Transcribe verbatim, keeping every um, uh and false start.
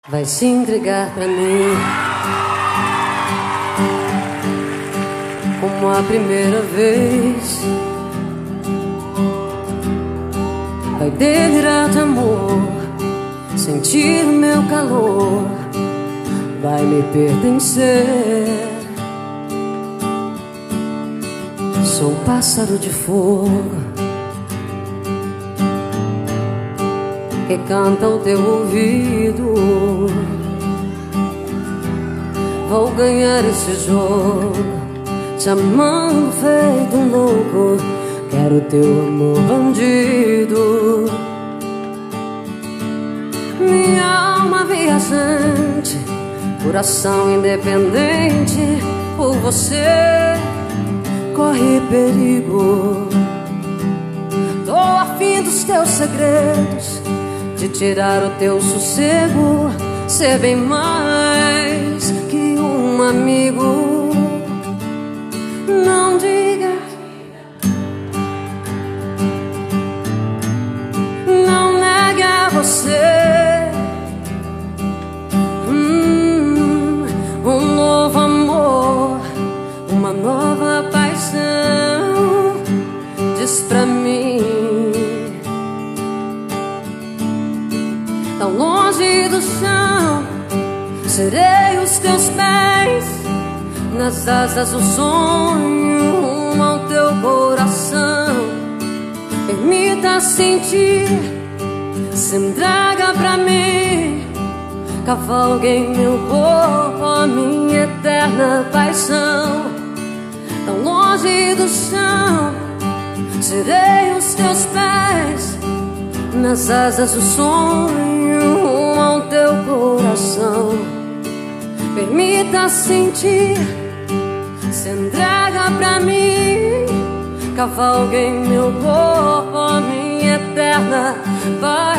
Vai se entregar pra mim como a primeira vez. Vai delirar de amor, sentir o meu calor, vai me pertencer. Sou pássaro de fogo que canta ao teu ouvido. Vou ganhar esse jogo, te amando feito um louco. Quero teu amor bandido. Minha alma viajante, coração independente, por você corre perigo. Tô afim dos teus segredos, de tirar o teu sossego, ser bem mais que um amigo. Não diga, não negue a você hum, um novo amor, uma nova paixão. Diz pra mim, tão longe do chão, serei os teus pés, nas asas do sonho, rumo ao teu coração. Permita sentir, se entrega pra mim, cavalgue em meu corpo a minha eterna paixão. Tão longe do chão, serei os teus pés, nas asas do sonho, rumo ao teu coração. Permita sentir, se entrega pra mim, cavalgue em meu corpo a minha eterna paixão.